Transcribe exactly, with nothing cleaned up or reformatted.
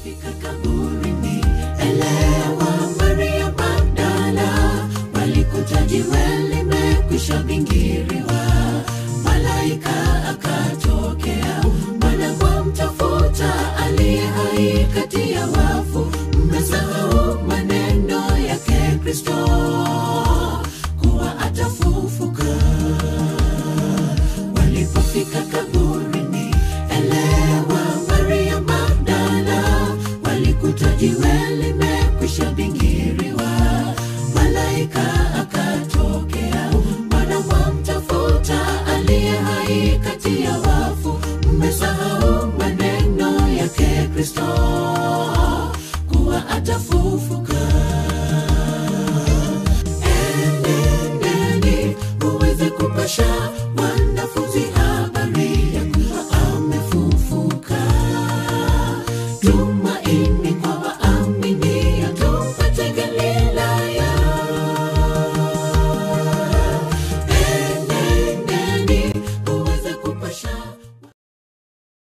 Walipofika kaburini, elewa Maria Magdala, walikuta jiwe limekwisha bingiriwa. Malaika akatokea, wanapomtafuta aliye hai kati ya wafu. Mmesahau maneno yake Kristo kuwa atafufuka. Walipofika kaburini, elewa Maria Magdala, walikuta jiwe limekwisha bingiriwa. Malaika akatokea, wanapomtafuta aliye hai kati ya wafu. Mmesahau maneno yake Kristo kuwa atafufuka. Enendeni muweze kupasha